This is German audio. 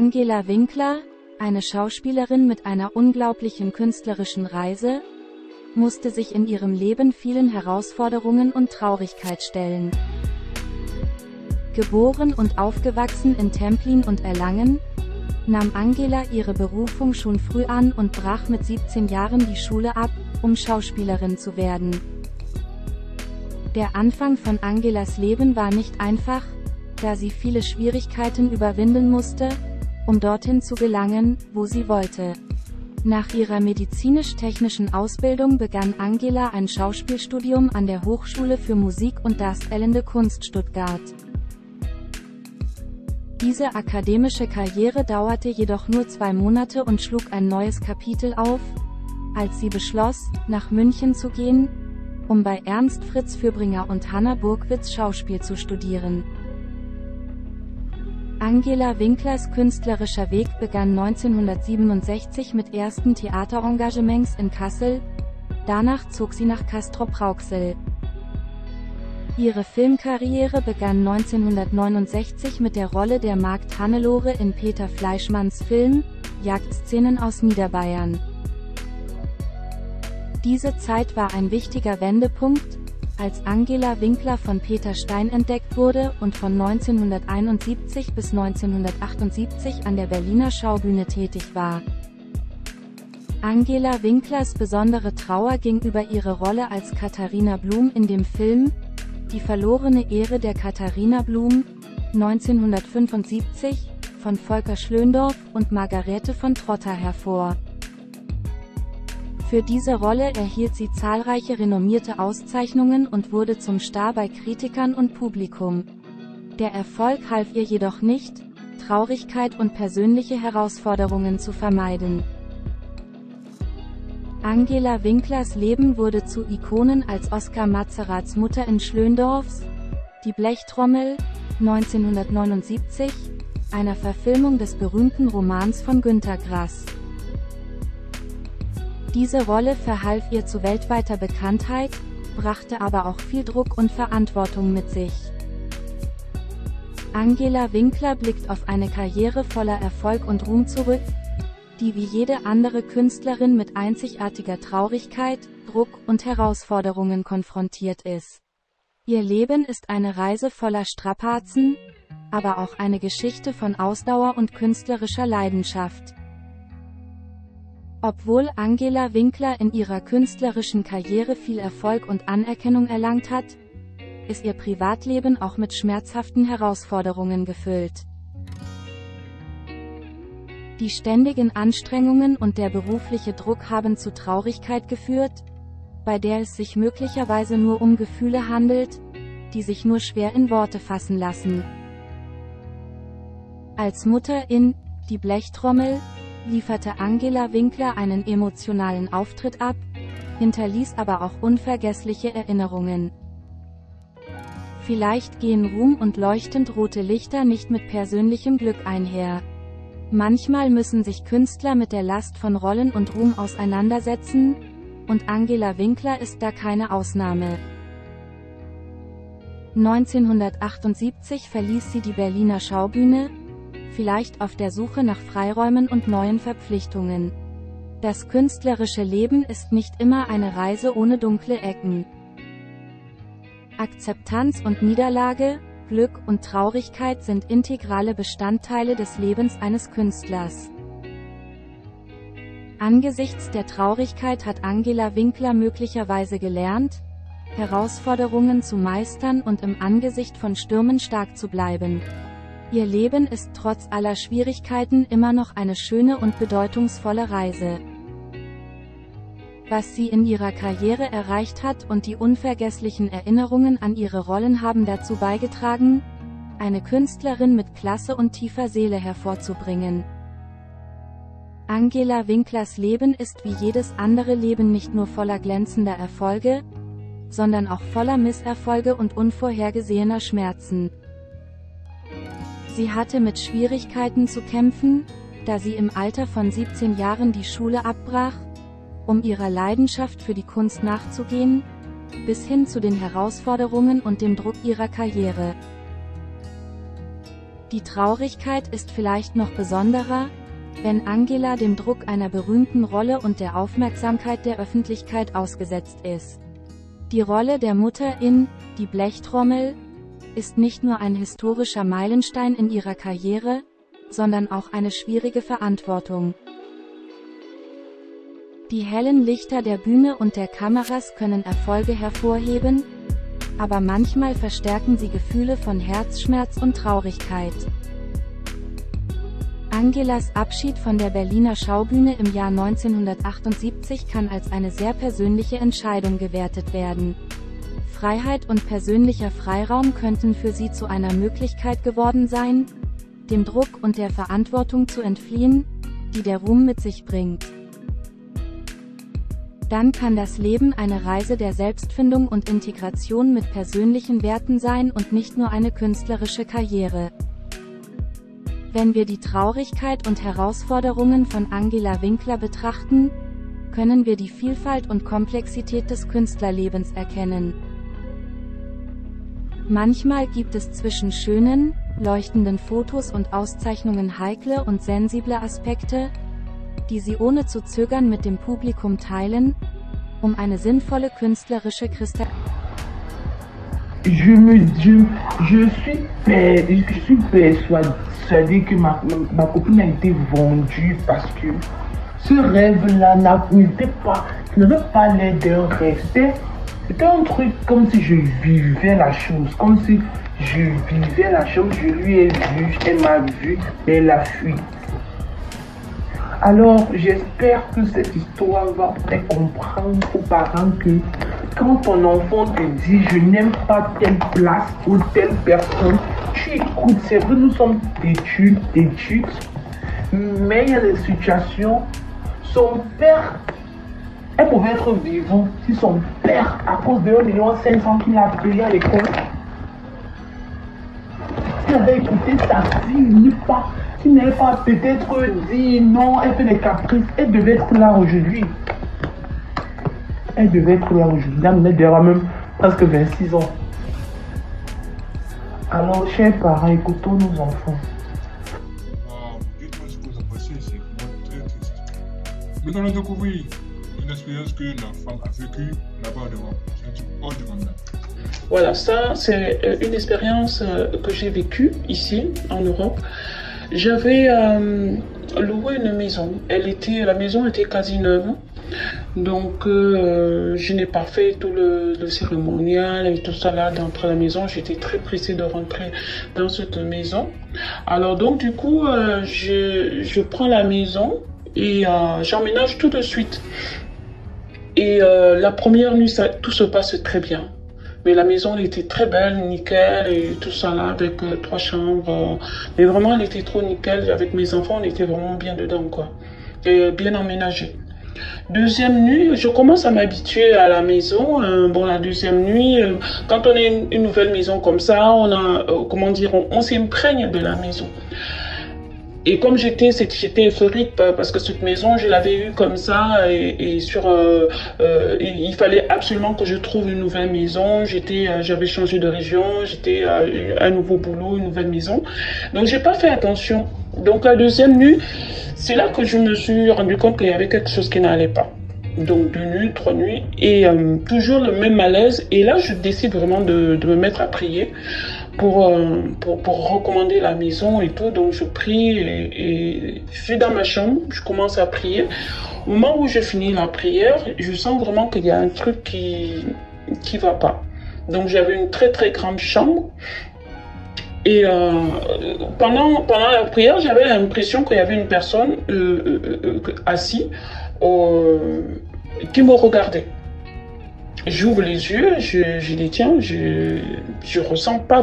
Angela Winkler, eine Schauspielerin mit einer unglaublichen künstlerischen Reise, musste sich in ihrem Leben vielen Herausforderungen und Traurigkeit stellen. Geboren und aufgewachsen in Templin und Erlangen, nahm Angela ihre Berufung schon früh an und brach mit 17 Jahren die Schule ab, um Schauspielerin zu werden. Der Anfang von Angelas Leben war nicht einfach, da sie viele Schwierigkeiten überwinden musste, um dorthin zu gelangen, wo sie wollte. Nach ihrer medizinisch-technischen Ausbildung begann Angela ein Schauspielstudium an der Hochschule für Musik und Darstellende Kunst Stuttgart. Diese akademische Karriere dauerte jedoch nur 2 Monate und schlug ein neues Kapitel auf, als sie beschloss, nach München zu gehen, um bei Ernst Fritz Fürbringer und Hanna Burgwitz Schauspiel zu studieren. Angela Winklers künstlerischer Weg begann 1967 mit ersten Theaterengagements in Kassel, danach zog sie nach Castrop-Rauxel. Ihre Filmkarriere begann 1969 mit der Rolle der Magd Hannelore in Peter Fleischmanns Film »Jagdszenen aus Niederbayern«. Diese Zeit war ein wichtiger Wendepunkt, als Angela Winkler von Peter Stein entdeckt wurde und von 1971 bis 1978 an der Berliner Schaubühne tätig war. Angela Winklers besondere Trauer ging über ihre Rolle als Katharina Blum in dem Film »Die verlorene Ehre der Katharina Blum« 1975 von Volker Schlöndorff und Margarete von Trotta hervor. Für diese Rolle erhielt sie zahlreiche renommierte Auszeichnungen und wurde zum Star bei Kritikern und Publikum. Der Erfolg half ihr jedoch nicht, Traurigkeit und persönliche Herausforderungen zu vermeiden. Angela Winklers Leben wurde zu Ikonen als Oskar Mazerats Mutter in Schlöndorffs »Die Blechtrommel« 1979, einer Verfilmung des berühmten Romans von Günter Grass. Diese Rolle verhalf ihr zu weltweiter Bekanntheit, brachte aber auch viel Druck und Verantwortung mit sich. Angela Winkler blickt auf eine Karriere voller Erfolg und Ruhm zurück, die wie jede andere Künstlerin mit einzigartiger Traurigkeit, Druck und Herausforderungen konfrontiert ist. Ihr Leben ist eine Reise voller Strapazen, aber auch eine Geschichte von Ausdauer und künstlerischer Leidenschaft. Obwohl Angela Winkler in ihrer künstlerischen Karriere viel Erfolg und Anerkennung erlangt hat, ist ihr Privatleben auch mit schmerzhaften Herausforderungen gefüllt. Die ständigen Anstrengungen und der berufliche Druck haben zu Traurigkeit geführt, bei der es sich möglicherweise nur um Gefühle handelt, die sich nur schwer in Worte fassen lassen. Als Mutter in »Die Blechtrommel« lieferte Angela Winkler einen emotionalen Auftritt ab, hinterließ aber auch unvergessliche Erinnerungen. Vielleicht gehen Ruhm und leuchtend rote Lichter nicht mit persönlichem Glück einher. Manchmal müssen sich Künstler mit der Last von Rollen und Ruhm auseinandersetzen, und Angela Winkler ist da keine Ausnahme. 1978 verließ sie die Berliner Schaubühne, vielleicht auf der Suche nach Freiräumen und neuen Verpflichtungen. Das künstlerische Leben ist nicht immer eine Reise ohne dunkle Ecken. Akzeptanz und Niederlage, Glück und Traurigkeit sind integrale Bestandteile des Lebens eines Künstlers. Angesichts der Traurigkeit hat Angela Winkler möglicherweise gelernt, Herausforderungen zu meistern und im Angesicht von Stürmen stark zu bleiben. Ihr Leben ist trotz aller Schwierigkeiten immer noch eine schöne und bedeutungsvolle Reise. Was sie in ihrer Karriere erreicht hat und die unvergesslichen Erinnerungen an ihre Rollen haben dazu beigetragen, eine Künstlerin mit Klasse und tiefer Seele hervorzubringen. Angela Winklers Leben ist wie jedes andere Leben nicht nur voller glänzender Erfolge, sondern auch voller Misserfolge und unvorhergesehener Schmerzen. Sie hatte mit Schwierigkeiten zu kämpfen, da sie im Alter von 17 Jahren die Schule abbrach, um ihrer Leidenschaft für die Kunst nachzugehen, bis hin zu den Herausforderungen und dem Druck ihrer Karriere. Die Traurigkeit ist vielleicht noch besonderer, wenn Angela dem Druck einer berühmten Rolle und der Aufmerksamkeit der Öffentlichkeit ausgesetzt ist. Die Rolle der Mutter in Die Blechtrommel ist nicht nur ein historischer Meilenstein in ihrer Karriere, sondern auch eine schwierige Verantwortung. Die hellen Lichter der Bühne und der Kameras können Erfolge hervorheben, aber manchmal verstärken sie Gefühle von Herzschmerz und Traurigkeit. Angelas Abschied von der Berliner Schaubühne im Jahr 1978 kann als eine sehr persönliche Entscheidung gewertet werden. Freiheit und persönlicher Freiraum könnten für sie zu einer Möglichkeit geworden sein, dem Druck und der Verantwortung zu entfliehen, die der Ruhm mit sich bringt. Dann kann das Leben eine Reise der Selbstfindung und Integration mit persönlichen Werten sein und nicht nur eine künstlerische Karriere. Wenn wir die Traurigkeit und Herausforderungen von Angela Winkler betrachten, können wir die Vielfalt und Komplexität des Künstlerlebens erkennen. Manchmal gibt es zwischen schönen, leuchtenden Fotos und Auszeichnungen heikle und sensible Aspekte, die sie ohne zu zögern mit dem Publikum teilen, um eine sinnvolle künstlerische Je suis persuadée que ma copine a été vendue parce que ce rêve-là n'avait pas l'air d'un rêve. C'était un truc comme si je vivais la chose, je lui ai vu, elle m'a vu, et elle a fui. Alors, j'espère que cette histoire va faire comprendre aux parents que quand ton enfant te dit « je n'aime pas telle place ou telle personne », tu écoutes. C'est vrai, nous sommes têtus, mais il y a des situations. Son père, elle pouvait être vivant si son père, à cause de 1,5 million qu'il a payé à l'école, s'il avait écouté sa fille, s'il n'avait pas peut-être dit non, elle fait des caprices, elle devait être là aujourd'hui. Elle devait être là aujourd'hui. Elle devrait même presque 26 ans. Alors, chers parents, écoutons nos enfants. Dites-moi ce que vous en pensez, c'est vraiment très triste. Nous allons découvrir une expérience que la femme a vécue là-bas devant. C'est hors du monde. Voilà, ça c'est une expérience que j'ai vécue ici en Europe. J'avais loué une maison. La maison était quasi neuve. Donc je n'ai pas fait tout le cérémonial et tout ça là d'entrer à la maison. J'étais très pressée de rentrer dans cette maison. Alors donc du coup je prends la maison et j'emménage tout de suite. Et la première nuit tout se passe très bien. Mais la maison, elle était très belle, nickel, et tout ça là, avec 3 chambres. Mais vraiment, elle était trop nickel. Avec mes enfants, on était vraiment bien dedans, quoi. Et bien emménagé. Deuxième nuit, je commence à m'habituer à la maison. Bon, la deuxième nuit, quand on est une nouvelle maison comme ça, on a, on s'imprègne de la maison. Et comme j'étais euphorique parce que cette maison, je l'avais eue comme ça et il fallait absolument que je trouve une nouvelle maison. J'avais changé de région, j'étais à un nouveau boulot, une nouvelle maison. Donc j'ai pas fait attention. Donc la deuxième nuit, c'est là que je me suis rendu compte qu'il y avait quelque chose qui n'allait pas. Donc 2 nuits, 3 nuits et toujours le même malaise. Et là, je décide vraiment de me mettre à prier pour recommander la maison et tout. Donc je prie et je suis dans ma chambre, je commence à prier. Au moment où je finis la prière, je sens vraiment qu'il y a un truc qui va pas. Donc j'avais une très très grande chambre. Et pendant la prière, j'avais l'impression qu'il y avait une personne assise qui me regardait. J'ouvre les yeux, je dis tiens, je ressens pas